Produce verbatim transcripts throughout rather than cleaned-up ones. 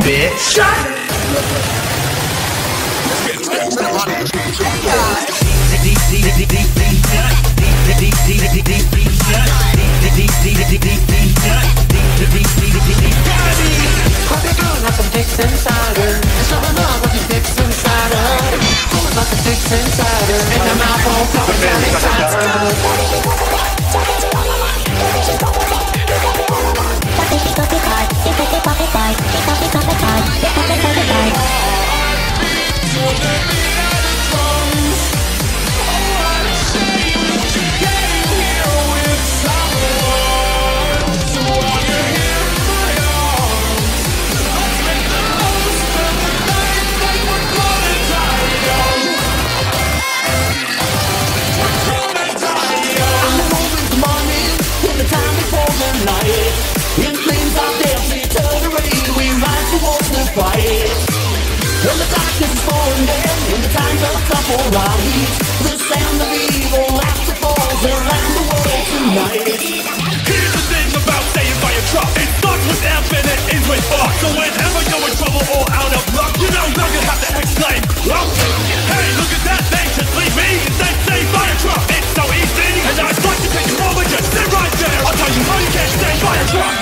bitch. Like some dicks inside her. And so I love what you dicks inside her. Like a dicks inside her. And her mouth won't pop down inside her. In flames of death, we turn around, we rise towards the fight. When the darkness is falling down, in the times of trouble rise, the sound of evil laughter falls around the world tonight. Here's the thing about staying by your truck. It starts with F and it ends with fuck. So whenever you're in trouble or out of luck, you know now you have to exclaim, luck. Hey, look at that, they just leave me and they say by a truck. It's so easy, and I'd like to take you over, just sit right there. I'll tell you how you can't stay by a truck.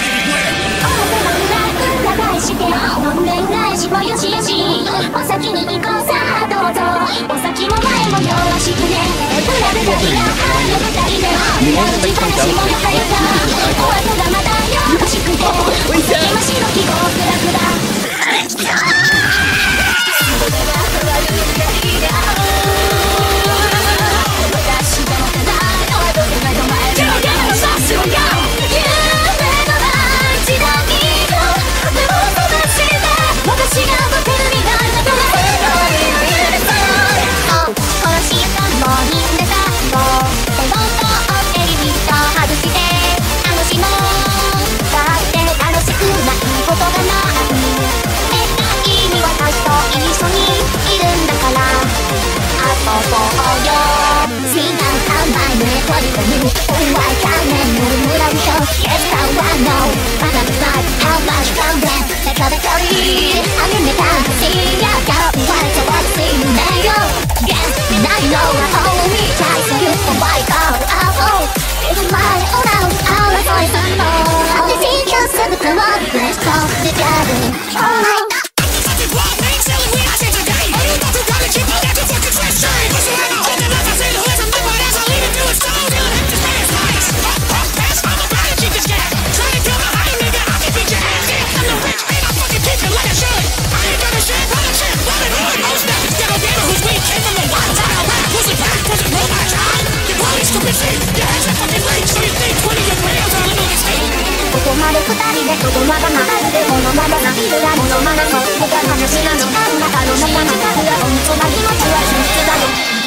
What